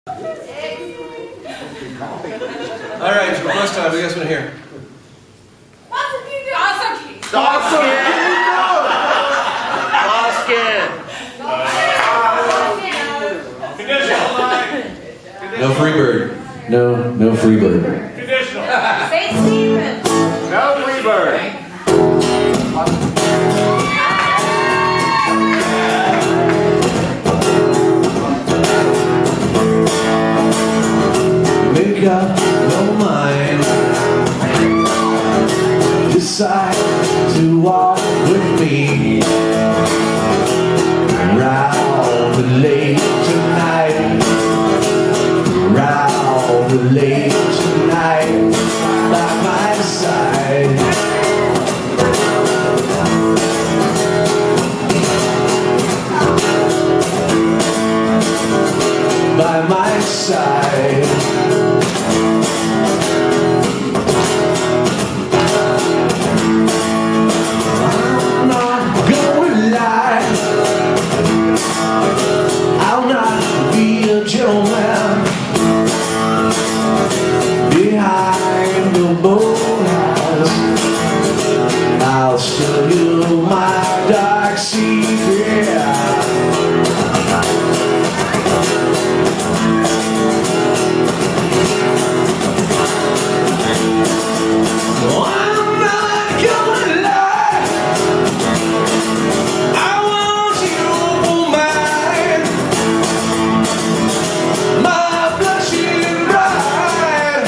All right, it's request time. What do you guys want to hear? No free bird. No free bird. Conditional. St. Stephen. No free bird. Make up your mind. Decide to walk with me round the lake tonight. Round the lake tonight, by my side. By my side. I'm not gonna lie, I'll not be a gentleman behind the boathouse. I'll show you my dark secret. I'm not gonna lie, I want you for mine. My blushing bride,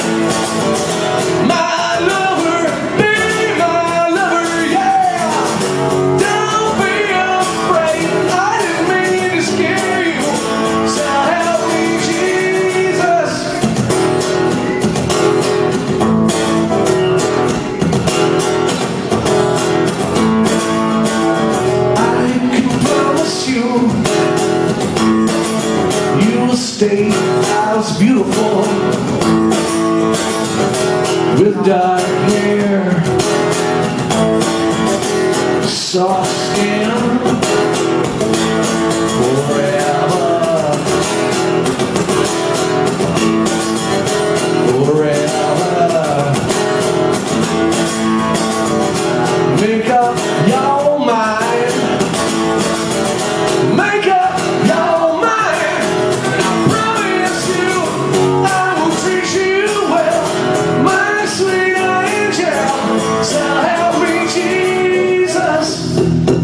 my lover, be my lover, yeah. Don't be afraid, I didn't mean to scare you, so help me Jesus. I can promise you, you will stay as beautiful with dark hair, soft skin, forever, forever. Make up your mind. Make up your mind. I promise you I will treat you well, my sweet angel. So help me Jesus.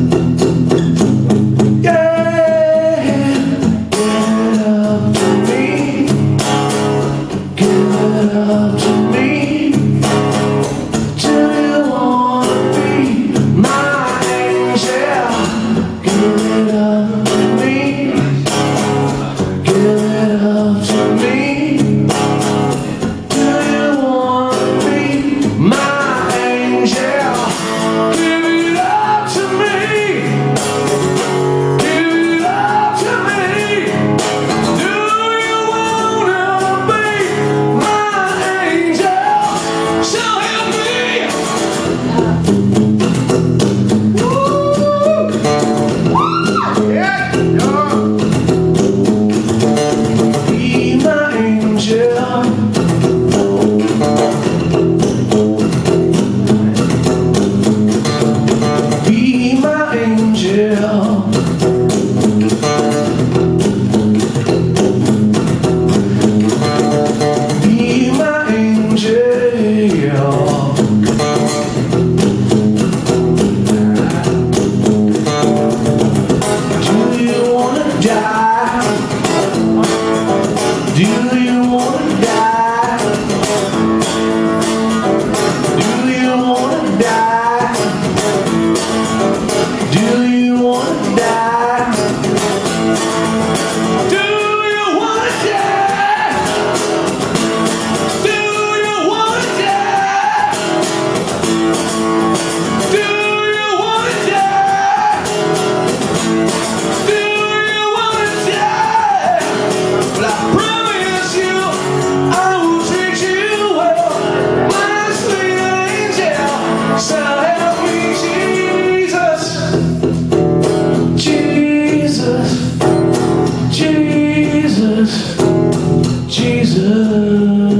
Yeah. Give it up to me. Give it up to me. Do you wanna be my angel? Give it up to me. Give it up to me. Do you wanna be my angel? Give it up to me. Give it up to me. Do you wanna be my angel? Jesus.